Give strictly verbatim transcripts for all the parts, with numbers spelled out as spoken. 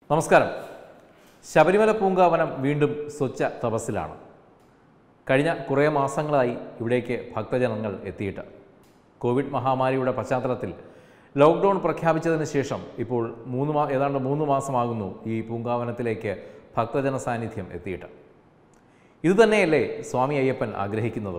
നമസ്കാരം. ശബരിമല പൂങ്കാവനം വീണ്ടും സ്വച്ഛ തപസ്സിലാണ്. കഴിഞ്ഞ കുറേ മാസങ്ങളായി ഇവിടേക്ക് ഭക്തജനങ്ങൾ എത്തിയിട്ട് കോവിഡ് മഹാമാരിയുടെ പശ്ചാത്തലത്തിൽ ലോക്ക്ഡൗൺ പ്രഖ്യാപിച്ചതിന് ശേഷം ഇപ്പോൾ മൂന്ന് മാ ഏതാണ്ട് മൂന്ന് മാസമാകുന്നു ഈ പൂങ്കാവനത്തിലേക്ക് ഭക്തജന സാന്നിധ്യം എത്തിയിട്ട്. ഇതുതന്നെയല്ലേ സ്വാമി അയ്യപ്പൻ ആഗ്രഹിക്കുന്നതും?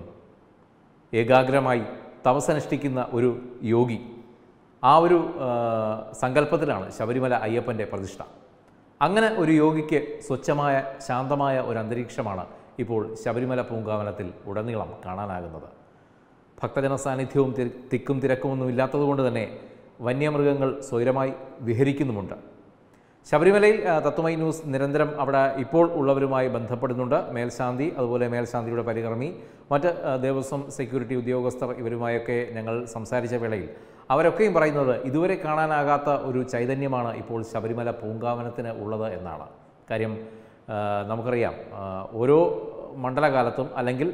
ഏകാഗ്രമായി തപസ്സനുഷ്ഠിക്കുന്ന ഒരു യോഗി, ആ ഒരു സങ്കല്പത്തിലാണ് ശബരിമല അയ്യപ്പൻ്റെ പ്രതിഷ്ഠ. അങ്ങനെ ഒരു യോഗിക്ക് സ്വച്ഛമായ ശാന്തമായ ഒരു അന്തരീക്ഷമാണ് ഇപ്പോൾ ശബരിമല പൂങ്കാവനത്തിൽ ഉടനീളം കാണാനാകുന്നത്. ഭക്തജന സാന്നിധ്യവും തിക്കും തിരക്കുമൊന്നും ഇല്ലാത്തതുകൊണ്ട് തന്നെ വന്യമൃഗങ്ങൾ സ്വൈരമായി വിഹരിക്കുന്നുമുണ്ട്. ശബരിമലയിൽ തത്വമൈ ന്യൂസ് നിരന്തരം അവിടെ ഇപ്പോൾ ഉള്ളവരുമായി ബന്ധപ്പെടുന്നുണ്ട്. മേൽശാന്തി, അതുപോലെ മേൽശാന്തിയുടെ പരികർമ്മി, മറ്റ് ദേവസ്വം സെക്യൂരിറ്റി ഉദ്യോഗസ്ഥർ, ഇവരുമായൊക്കെ ഞങ്ങൾ സംസാരിച്ച വേളയിൽ അവരൊക്കെയും പറയുന്നത് ഇതുവരെ കാണാനാകാത്ത ഒരു ചൈതന്യമാണ് ഇപ്പോൾ ശബരിമല പൂങ്കാവനത്തിന് ഉള്ളത് എന്നാണ്. കാര്യം നമുക്കറിയാം, ഓരോ മണ്ഡലകാലത്തും അല്ലെങ്കിൽ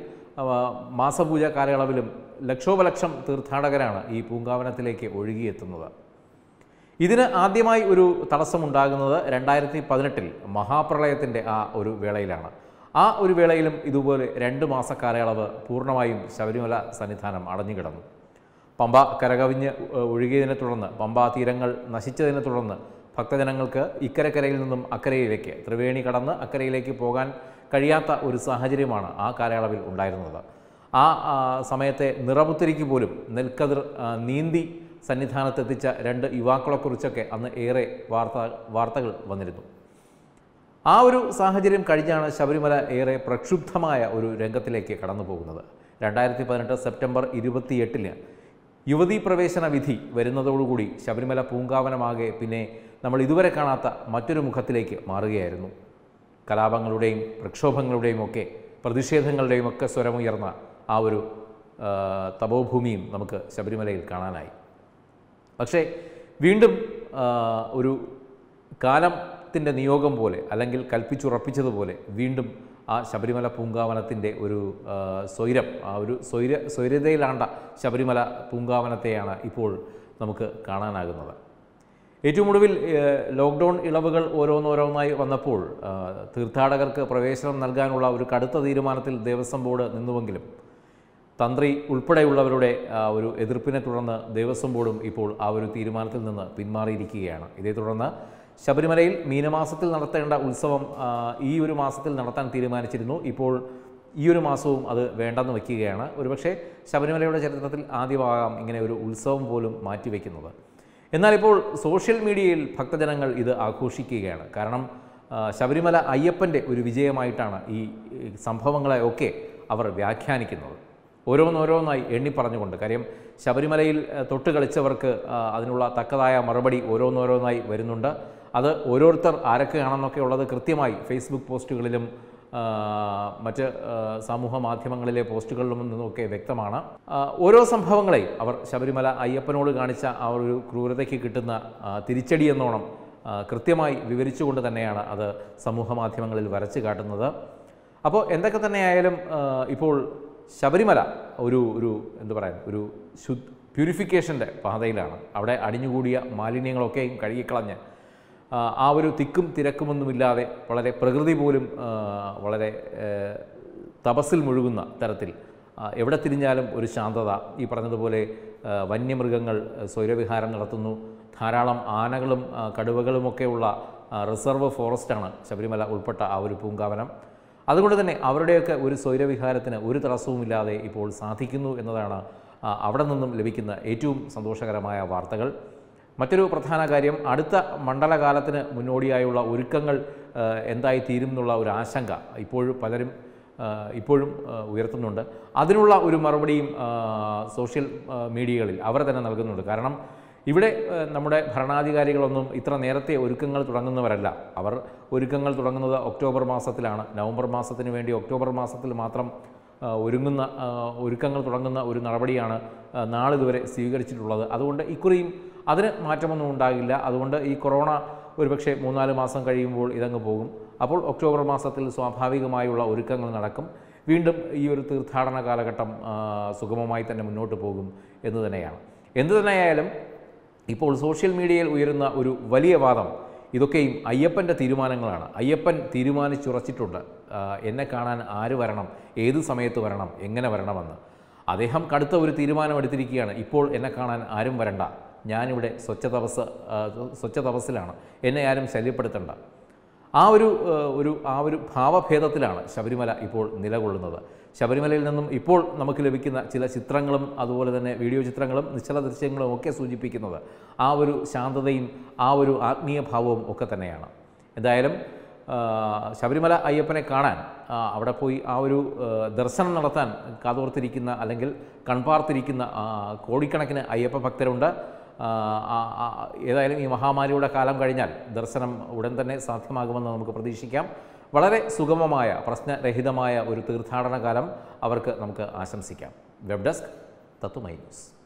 മാസപൂജ കാലയളവിലും ലക്ഷോപലക്ഷം തീർത്ഥാടകരാണ് ഈ പൂങ്കാവനത്തിലേക്ക് ഒഴുകിയെത്തുന്നത്. ഇതിന് ആദ്യമായി ഒരു തടസ്സമുണ്ടാകുന്നത് രണ്ടായിരത്തി പതിനെട്ടിൽ മഹാപ്രളയത്തിൻ്റെ ആ ഒരു വേളയിലാണ്. ആ ഒരു വേളയിലും ഇതുപോലെ രണ്ട് മാസ കാലയളവ് പൂർണ്ണമായും ശബരിമല സന്നിധാനം അടഞ്ഞുകിടന്നു. പമ്പ കരകവിഞ്ഞ് ഒഴുകിയതിനെ തുടർന്ന്, പമ്പ തീരങ്ങൾ നശിച്ചതിനെ തുടർന്ന് ഭക്തജനങ്ങൾക്ക് ഇക്കരക്കരയിൽ നിന്നും അക്കരയിലേക്ക്, ത്രിവേണി കടന്ന് അക്കരയിലേക്ക് പോകാൻ കഴിയാത്ത ഒരു സാഹചര്യമാണ് ആ കാലയളവിൽ ഉണ്ടായിരുന്നത്. ആ സമയത്തെ നിറപുത്തരിക്ക് പോലും നെൽക്കതിർ നീന്തി സന്നിധാനത്തെത്തിച്ച രണ്ട് യുവാക്കളെക്കുറിച്ചൊക്കെ അന്ന് ഏറെ വാർത്ത വാർത്തകൾ വന്നിരുന്നു. ആ ഒരു സാഹചര്യം കഴിഞ്ഞാണ് ശബരിമല ഏറെ പ്രക്ഷുബ്ധമായ ഒരു രംഗത്തിലേക്ക് കടന്നു പോകുന്നത്. രണ്ടായിരത്തി പതിനെട്ട് സെപ്റ്റംബർ ഇരുപത്തിയെട്ടിന് യുവതീ പ്രവേശന വിധി വരുന്നതോടുകൂടി ശബരിമല പൂങ്കാവനമാകെ പിന്നെ നമ്മൾ ഇതുവരെ കാണാത്ത മറ്റൊരു മുഖത്തിലേക്ക് മാറുകയായിരുന്നു. കലാപങ്ങളുടെയും പ്രക്ഷോഭങ്ങളുടെയും ഒക്കെ പ്രതിഷേധങ്ങളുടെയും ഒക്കെ സ്വരമുയർന്ന ആ ഒരു തപോഭൂമിയും നമുക്ക് ശബരിമലയിൽ കാണാനായി. പക്ഷേ വീണ്ടും ഒരു കാലത്തിൻ്റെ നിയോഗം പോലെ, അല്ലെങ്കിൽ കൽപ്പിച്ചുറപ്പിച്ചതുപോലെ വീണ്ടും ആ ശബരിമല പൂങ്കാവനത്തിൻ്റെ ഒരു സ്വൈരം, ആ ഒരു സ്വൈര സ്വൈര്യതയിലാണ്ട ശബരിമല പൂങ്കാവനത്തെയാണ് ഇപ്പോൾ നമുക്ക് കാണാനാകുന്നത്. ഏറ്റവും ഒടുവിൽ ലോക്ക്ഡൗൺ ഇളവുകൾ ഓരോന്നോരോന്നായി വന്നപ്പോൾ തീർത്ഥാടകർക്ക് പ്രവേശനം നൽകാനുള്ള ഒരു കടുത്ത തീരുമാനത്തിൽ ദേവസ്വം ബോർഡ് നിന്നുവെങ്കിലും തന്ത്രി ഉൾപ്പെടെയുള്ളവരുടെ ഒരു എതിർപ്പിനെ തുടർന്ന് ദേവസ്വം ബോർഡും ഇപ്പോൾ ആ ഒരു തീരുമാനത്തിൽ നിന്ന് പിന്മാറിയിരിക്കുകയാണ്. ഇതേ തുടർന്ന് ശബരിമലയിൽ മീനമാസത്തിൽ നടത്തേണ്ട ഉത്സവം ഈ ഒരു മാസത്തിൽ നടത്താൻ തീരുമാനിച്ചിരുന്നു. ഇപ്പോൾ ഈ ഒരു മാസവും അത് വേണ്ടെന്ന് വയ്ക്കുകയാണ്. ഒരുപക്ഷെ ശബരിമലയുടെ ചരിത്രത്തിൽ ആദ്യമാകാം ഇങ്ങനെ ഒരു ഉത്സവം പോലും മാറ്റിവെക്കുന്നത്. എന്നാൽ ഇപ്പോൾ സോഷ്യൽ മീഡിയയിൽ ഭക്തജനങ്ങൾ ഇത് ആഘോഷിക്കുകയാണ്. കാരണം ശബരിമല അയ്യപ്പൻ്റെ ഒരു വിജയമായിട്ടാണ് ഈ സംഭവങ്ങളെയൊക്കെ അവർ വ്യാഖ്യാനിക്കുന്നത്, ഓരോന്നോരോന്നായി എണ്ണി പറഞ്ഞുകൊണ്ട്. കാര്യം ശബരിമലയിൽ തൊട്ട് കളിച്ചവർക്ക് അതിനുള്ള തക്കതായ മറുപടി ഓരോന്നോരോന്നായി വരുന്നുണ്ട്. അത് ഓരോരുത്തർ ആരൊക്കെയാണെന്നൊക്കെ ഉള്ളത് കൃത്യമായി ഫേസ്ബുക്ക് പോസ്റ്റുകളിലും മറ്റ് സമൂഹ മാധ്യമങ്ങളിലെ പോസ്റ്റുകളിലും നിന്നൊക്കെ വ്യക്തമാണ്. ഓരോ സംഭവങ്ങളെയും അവർ ശബരിമല അയ്യപ്പനോട് കാണിച്ച ആ ഒരു ക്രൂരതയ്ക്ക് കിട്ടുന്ന തിരിച്ചടി എന്നോണം കൃത്യമായി വിവരിച്ചുകൊണ്ട് തന്നെയാണ് അത് സമൂഹ മാധ്യമങ്ങളിൽ വരച്ച് കാട്ടുന്നത്. അപ്പോൾ എന്തൊക്കെ തന്നെയായാലും ഇപ്പോൾ ശബരിമല ഒരു ഒരു എന്തു പറയാൻ ഒരു ശുദ്ധ പ്യൂരിഫിക്കേഷൻ്റെ പാതയിലാണ്. അവിടെ അടിഞ്ഞുകൂടിയ മാലിന്യങ്ങളൊക്കെയും കഴുകിക്കളഞ്ഞ് ആ ഒരു തിക്കും തിരക്കുമൊന്നുമില്ലാതെ വളരെ പ്രകൃതി പോലും വളരെ തപസ്സിൽ മുഴുകുന്ന തരത്തിൽ എവിടെ തിരിഞ്ഞാലും ഒരു ശാന്തത. ഈ പറഞ്ഞതുപോലെ വന്യമൃഗങ്ങൾ സ്വൈരവിഹാരം നടത്തുന്നു. ധാരാളം ആനകളും കടുവകളുമൊക്കെയുള്ള റിസർവ് ഫോറസ്റ്റാണ് ശബരിമല ഉൾപ്പെട്ട ആ ഒരു പൂങ്കാവനം. അതുകൊണ്ട് തന്നെ അവരുടെയൊക്കെ ഒരു സ്വൈരവിഹാരത്തിന് ഒരു തടസ്സവുമില്ലാതെ ഇപ്പോൾ സാധിക്കുന്നു എന്നതാണ് അവിടെ നിന്നും ലഭിക്കുന്ന ഏറ്റവും സന്തോഷകരമായ വാർത്തകൾ. മറ്റൊരു പ്രധാന കാര്യം, അടുത്ത മണ്ഡലകാലത്തിന് മുന്നോടിയായുള്ള ഒരുക്കങ്ങൾ എന്തായി തീരും എന്നുള്ള ഒരു ആശങ്ക ഇപ്പോഴും പലരും ഇപ്പോഴും ഉയർത്തുന്നുണ്ട്. അതിനുള്ള ഒരു മറുപടിയും സോഷ്യൽ മീഡിയകളിൽ അവർ തന്നെ നൽകുന്നുണ്ട്. കാരണം ഇവിടെ നമ്മുടെ ഭരണാധികാരികളൊന്നും ഇത്ര നേരത്തെ ഒരുക്കങ്ങൾ തുടങ്ങുന്നവരല്ല. അവർ ഒരുക്കങ്ങൾ തുടങ്ങുന്നത് ഒക്ടോബർ മാസത്തിലാണ്. നവംബർ മാസത്തിന് വേണ്ടി ഒക്ടോബർ മാസത്തിൽ മാത്രം ഒരുങ്ങുന്ന ഒരുക്കങ്ങൾ തുടങ്ങുന്ന ഒരു നടപടിയാണ് നാളിതുവരെ സ്വീകരിച്ചിട്ടുള്ളത്. അതുകൊണ്ട് ഇക്കുറിയും അതിന് മാറ്റമൊന്നും ഉണ്ടാകില്ല. അതുകൊണ്ട് ഈ കൊറോണ ഒരുപക്ഷെ മൂന്നാല് മാസം കഴിയുമ്പോൾ ഇതങ്ങ് പോകും. അപ്പോൾ ഒക്ടോബർ മാസത്തിൽ സ്വാഭാവികമായുള്ള ഒരുക്കങ്ങൾ നടക്കും. വീണ്ടും ഈ ഒരു തീർത്ഥാടന കാലഘട്ടം സുഗമമായി തന്നെ മുന്നോട്ട് പോകും എന്ന് തന്നെയാണ്. എന്തു തന്നെയായാലും ഇപ്പോൾ സോഷ്യൽ മീഡിയയിൽ ഉയരുന്ന ഒരു വലിയ വാദം ഇതൊക്കെയും അയ്യപ്പൻ്റെ തീരുമാനങ്ങളാണ്. അയ്യപ്പൻ തീരുമാനിച്ചുറച്ചിട്ടുണ്ട് എന്നെ കാണാൻ ആര് വരണം, ഏത് സമയത്ത് വരണം, എങ്ങനെ വരണമെന്ന്. അദ്ദേഹം കടുത്ത ഒരു തീരുമാനം എടുത്തിരിക്കുകയാണ്. ഇപ്പോൾ എന്നെ കാണാൻ ആരും വരണ്ട, ഞാനിവിടെ സ്വച്ഛ തപസ് സ്വച്ഛ തപസ്സിലാണ്, എന്നെ ആരും ശല്യപ്പെടുത്തണ്ട. ആ ഒരു ഒരു ആ ഒരു ഭാവഭേദത്തിലാണ് ശബരിമല ഇപ്പോൾ നിലകൊള്ളുന്നത്. ശബരിമലയിൽ നിന്നും ഇപ്പോൾ നമുക്ക് ലഭിക്കുന്ന ചില ചിത്രങ്ങളും അതുപോലെ തന്നെ വീഡിയോ ചിത്രങ്ങളും നിശ്ചല ദൃശ്യങ്ങളും ഒക്കെ സൂചിപ്പിക്കുന്നത് ആ ഒരു ശാന്തതയും ആ ഒരു ആത്മീയ ഭാവവും ഒക്കെ തന്നെയാണ്. എന്തായാലും ശബരിമല അയ്യപ്പനെ കാണാൻ അവിടെ പോയി ആ ഒരു ദർശനം നടത്താൻ കാതോർത്തിരിക്കുന്ന അല്ലെങ്കിൽ കൺപാർത്തിരിക്കുന്ന കോടിക്കണക്കിന് അയ്യപ്പ ഭക്തരുണ്ട്. ഏതായാലും ഈ മഹാമാരിയുടെ കാലം കഴിഞ്ഞാൽ ദർശനം ഉടൻ തന്നെ സാധ്യമാകുമെന്ന് നമുക്ക് പ്രതീക്ഷിക്കാം. വളരെ സുഗമമായ പ്രശ്നരഹിതമായ ഒരു തീർത്ഥാടന കാലം അവർക്ക് നമുക്ക് ആശംസിക്കാം. വെബ് ഡെസ്ക് തത്തുമൈ ന്യൂസ്.